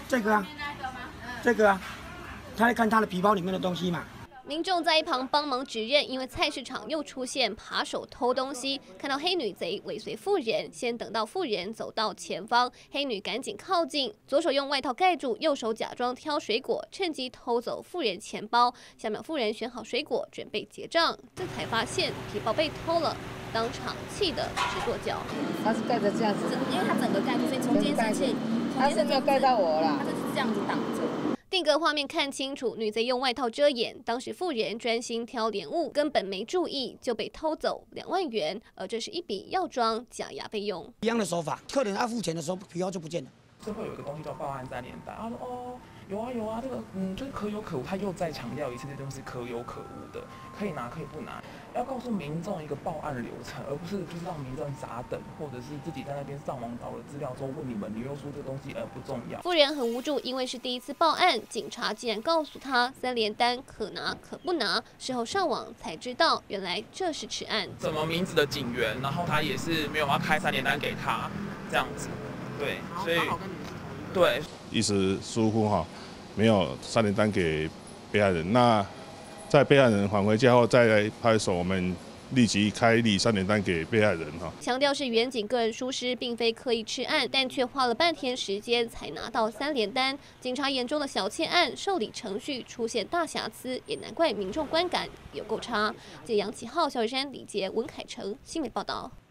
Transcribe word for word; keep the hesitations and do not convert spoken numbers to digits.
这个啊，这个啊，他在看他的皮包里面的东西嘛。 民众在一旁帮忙指认，因为菜市场又出现扒手偷东西，看到黑女贼尾随妇人，先等到妇人走到前方，黑女赶紧靠近，左手用外套盖住，右手假装挑水果，趁机偷走妇人钱包。下秒妇人选好水果，准备结账，这才发现皮包被偷了，当场气得直跺脚。 他是盖着这样子， 因为他整个盖住，所以从监视器， 他是没有盖到我啦， 他就是这样子挡着。 定格画面看清楚，女贼用外套遮掩，当时妇人专心挑莲雾，根本没注意就被偷走两万元，而这是一笔药妆假牙费用。 一样的手法，客人要付钱的时候，皮包就不见了。 是会有一个东西叫报案三连单，他说哦有啊有啊，这个嗯就是可有可无，他又再强调一次，这东西是可有可无的，可以拿可以不拿，要告诉民众一个报案流程，而不是就是让民众傻等，或者是自己在那边上网找了资料之后问你们，你又说这个东西呃不重要。 妇人很无助，因为是第一次报案，警察竟然告诉他三连单可拿可不拿，事后上网才知道原来这是吃案。 什么名字的警员，然后他也是没有要开三连单给他这样子，对，所以对一时疏忽哈。 没有三连单给被害人，那在被害人返回家后，再来派出所，我们立即开立三连单给被害人哈。 强调是远警个人疏失，并非刻意吃案，但却花了半天时间才拿到三连单。警察眼中的小窃案受理程序出现大瑕疵，也难怪民众观感有够差。记者杨启浩、肖雨山、李杰、文凯成新闻报道。